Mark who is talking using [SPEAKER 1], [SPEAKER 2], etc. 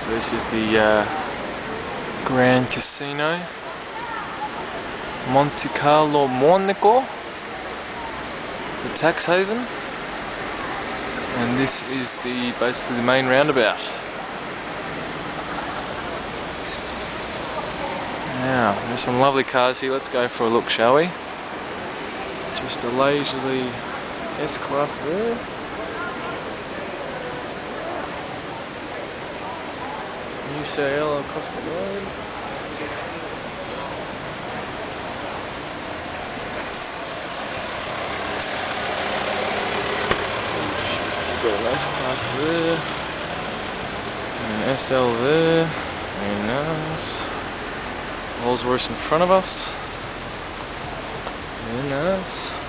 [SPEAKER 1] So this is the Grand Casino, Monte Carlo, Monaco, the tax haven, and this is basically the main roundabout. Now, there's some lovely cars here. Let's go for a look, shall we? Just a leisurely S-Class there. New CL across the road. We've got an S-Class there. And an SL there. Very nice. Rolls Royce in front of us. Very nice.